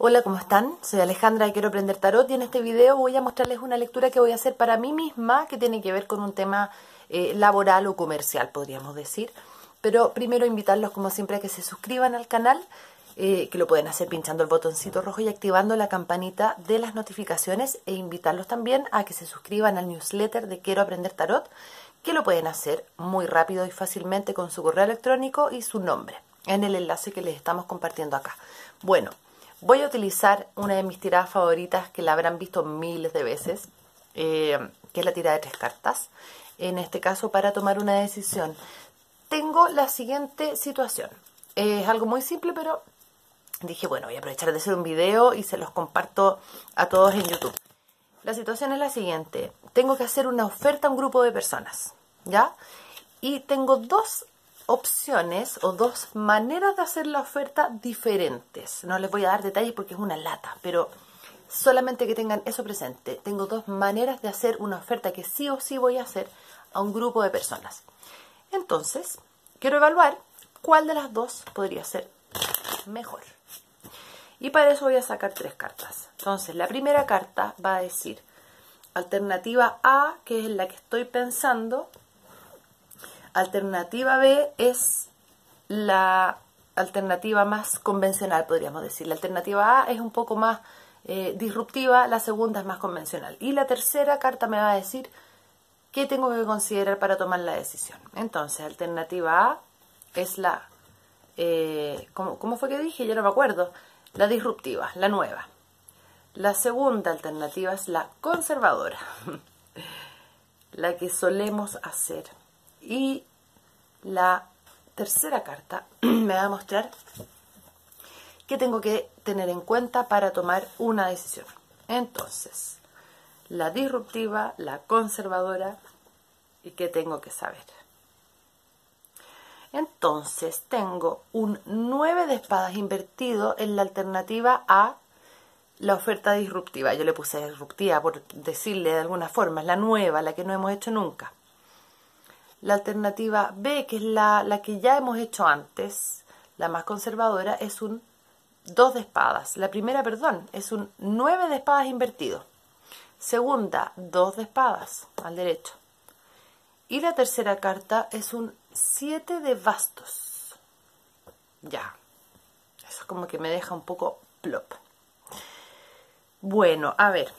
Hola, ¿cómo están? Soy Alejandra de Quiero Aprender Tarot y en este video voy a mostrarles una lectura que voy a hacer para mí misma que tiene que ver con un tema laboral o comercial, podríamos decir. Pero primero invitarlos, como siempre, a que se suscriban al canal, que lo pueden hacer pinchando el botoncito rojo y activando la campanita de las notificaciones, e invitarlos también a que se suscriban al newsletter de Quiero Aprender Tarot, que lo pueden hacer muy rápido y fácilmente con su correo electrónico y su nombre, en el enlace que les estamos compartiendo acá. Bueno, voy a utilizar una de mis tiradas favoritas que la habrán visto miles de veces, que es la tirada de 3 cartas. En este caso, para tomar una decisión, tengo la siguiente situación. Es algo muy simple, pero dije, bueno, voy a aprovechar de hacer un video y se los comparto a todos en YouTube. La situación es la siguiente. Tengo que hacer una oferta a un grupo de personas, ¿ya? Y tengo dos opciones o dos maneras de hacer la oferta diferentes. No les voy a dar detalles porque es una lata, pero solamente que tengan eso presente. Tengo dos maneras de hacer una oferta que sí o sí voy a hacer a un grupo de personas. Entonces, quiero evaluar cuál de las dos podría ser mejor. Y para eso voy a sacar 3 cartas. Entonces, la primera carta va a decir alternativa A, que es la que estoy pensando. Alternativa B es la alternativa más convencional, podríamos decir. La alternativa A es un poco más disruptiva, la segunda es más convencional. Y la tercera carta me va a decir qué tengo que considerar para tomar la decisión. Entonces, alternativa A es la... ¿cómo fue que dije? Yo no me acuerdo. La disruptiva, la nueva. La segunda alternativa es la conservadora, la que solemos hacer. Y la tercera carta me va a mostrar qué tengo que tener en cuenta para tomar una decisión. Entonces, la disruptiva, la conservadora y qué tengo que saber. Entonces, tengo un 9 de espadas invertido en la alternativa A, la oferta disruptiva. Yo le puse disruptiva por decirle de alguna forma, es la nueva, la que no hemos hecho nunca. La alternativa B, que es la que ya hemos hecho antes, la más conservadora, es un 2 de espadas. La primera, perdón, es un 9 de espadas invertido. Segunda, 2 de espadas al derecho. Y la tercera carta es un 7 de bastos. Ya, eso como que me deja un poco plop. Bueno, a ver.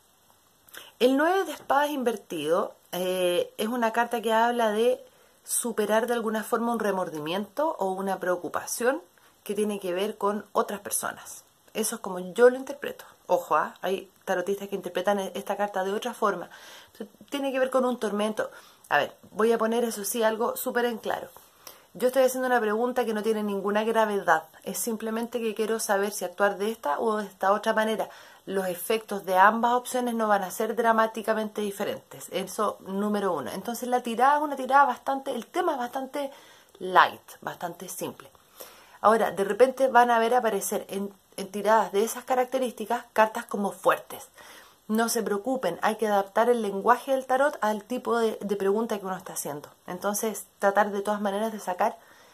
El 9 de espadas invertido es una carta que habla de superar de alguna forma un remordimiento o una preocupación que tiene que ver con otras personas. Eso es como yo lo interpreto. Ojo, hay tarotistas que interpretan esta carta de otra forma. Tiene que ver con un tormento. A ver, voy a poner eso sí algo súper en claro. Yo estoy haciendo una pregunta que no tiene ninguna gravedad. Es simplemente que quiero saber si actuar de esta o de esta otra manera. Los efectos de ambas opciones no van a ser dramáticamente diferentes. Eso, número uno. Entonces la tirada es una tirada bastante... El tema es bastante light, bastante simple. Ahora, de repente van a ver aparecer en tiradas de esas características cartas como fuertes. No se preocupen, hay que adaptar el lenguaje del tarot al tipo de pregunta que uno está haciendo. Entonces, tratar de todas maneras de sacar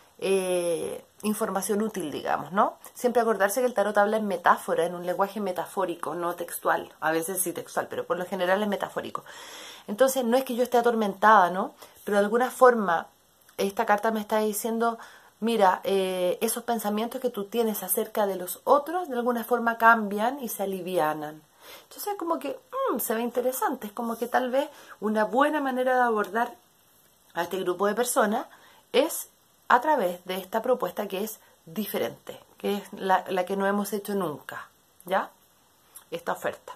información útil, digamos, ¿no? Siempre acordarse que el tarot habla en metáfora, en un lenguaje metafórico, no textual. A veces sí textual, pero por lo general es metafórico. Entonces, no es que yo esté atormentada, ¿no? Pero de alguna forma, esta carta me está diciendo... Mira, esos pensamientos que tú tienes acerca de los otros, de alguna forma cambian y se alivianan. Entonces, como que se ve interesante. Es como que tal vez una buena manera de abordar a este grupo de personas es a través de esta propuesta que es diferente, que es la que no hemos hecho nunca, ¿ya? Esta oferta.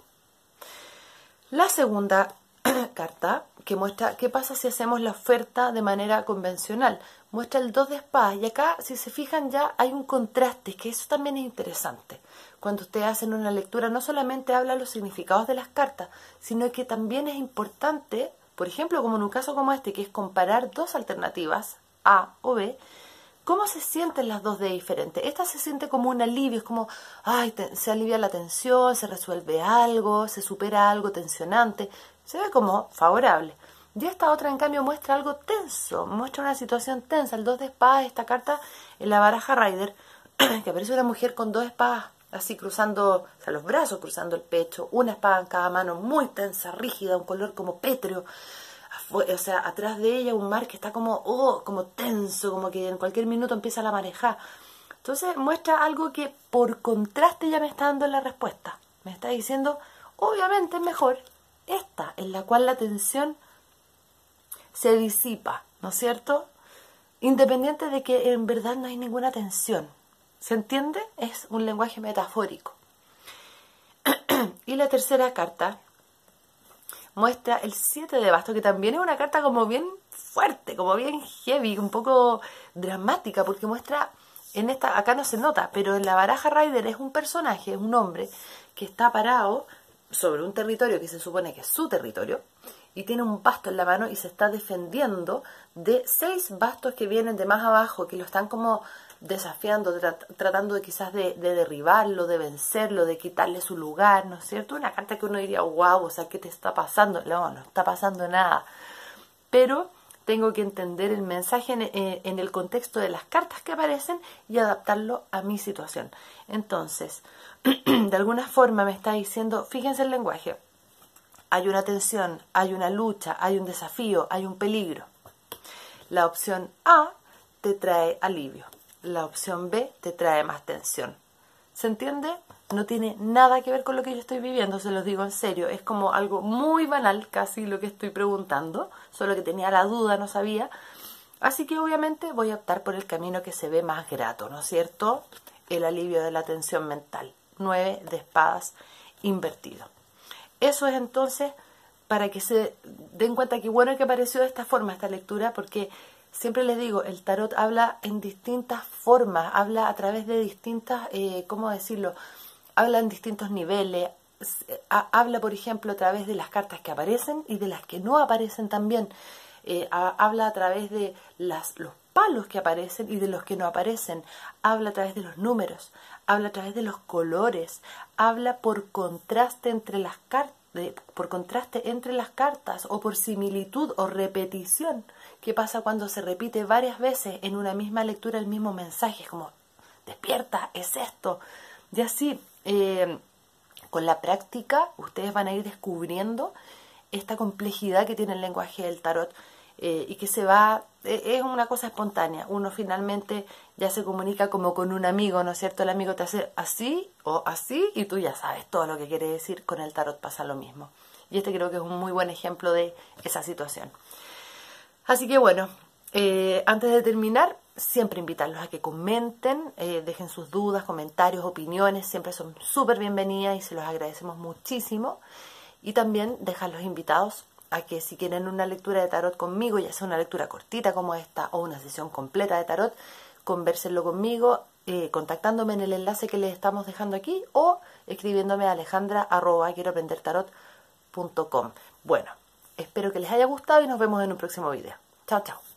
La segunda carta que muestra qué pasa si hacemos la oferta de manera convencional. Muestra el 2 de espadas y acá, si se fijan, ya hay un contraste, que eso también es interesante. Cuando ustedes hacen una lectura, no solamente habla los significados de las cartas, sino que también es importante, por ejemplo, como en un caso como este, que es comparar dos alternativas, A o B, cómo se sienten las dos de diferente. Esta se siente como un alivio, es como, ay, se alivia la tensión, se resuelve algo, se supera algo tensionante, se ve como favorable. Y esta otra, en cambio, muestra algo tenso, muestra una situación tensa. El 2 de espadas, esta carta en la baraja Rider, que aparece una mujer con 2 espadas así cruzando, o sea, los brazos cruzando el pecho, una espada en cada mano, muy tensa, rígida, un color como pétreo. O sea, atrás de ella un mar que está como, como tenso, como que en cualquier minuto empieza la marejada. Entonces muestra algo que por contraste ya me está dando la respuesta. Me está diciendo, obviamente es mejor esta, en la cual la tensión se disipa, ¿no es cierto? Independiente de que en verdad no hay ninguna tensión. ¿Se entiende? Es un lenguaje metafórico. Y la tercera carta muestra el 7 de bastos, que también es una carta como bien fuerte, como bien heavy, un poco dramática, porque muestra, en esta, acá no se nota, pero en la baraja Rider es un personaje, es un hombre que está parado sobre un territorio que se supone que es su territorio, y tiene un basto en la mano y se está defendiendo de 6 bastos que vienen de más abajo, que lo están como desafiando, tratando de quizás de derribarlo, de vencerlo, de quitarle su lugar, ¿no es cierto? Una carta que uno diría, wow, o sea, ¿qué te está pasando? No, no está pasando nada. Pero tengo que entender el mensaje en el contexto de las cartas que aparecen y adaptarlo a mi situación. Entonces, de alguna forma me está diciendo, fíjense el lenguaje, hay una tensión, hay una lucha, hay un desafío, hay un peligro. La opción A te trae alivio. La opción B te trae más tensión. ¿Se entiende? No tiene nada que ver con lo que yo estoy viviendo, se los digo en serio. Es como algo muy banal casi lo que estoy preguntando, solo que tenía la duda, no sabía. Así que obviamente voy a optar por el camino que se ve más grato, ¿no es cierto? El alivio de la tensión mental. 9 de espadas invertido. Eso es entonces para que se den cuenta que bueno que apareció de esta forma esta lectura, porque siempre les digo, el tarot habla en distintas formas, habla a través de distintas, ¿cómo decirlo? Habla en distintos niveles, habla por ejemplo a través de las cartas que aparecen y de las que no aparecen también, habla a través de los palos que aparecen y de los que no aparecen, habla a través de los números, habla a través de los colores, habla por contraste entre las cartas, o por similitud o repetición. ¿Qué pasa cuando se repite varias veces en una misma lectura el mismo mensaje? Es como, despierta, es esto. Y así, con la práctica, ustedes van a ir descubriendo esta complejidad que tiene el lenguaje del tarot, y que se va, es una cosa espontánea. Uno finalmente ya se comunica como con un amigo, ¿no es cierto? El amigo te hace así o así y tú ya sabes todo lo que quiere decir. Con el tarot pasa lo mismo. Y este creo que es un muy buen ejemplo de esa situación. Así que bueno, antes de terminar, siempre invitarlos a que comenten, dejen sus dudas, comentarios, opiniones, siempre son súper bienvenidas y se los agradecemos muchísimo. Y también dejarlos invitados a que si quieren una lectura de tarot conmigo, ya sea una lectura cortita como esta o una sesión completa de tarot, convérsenlo conmigo, contactándome en el enlace que les estamos dejando aquí o escribiéndome a alejandra@quieroaprendertarot.com. Bueno, espero que les haya gustado y nos vemos en un próximo video. Chao, chao.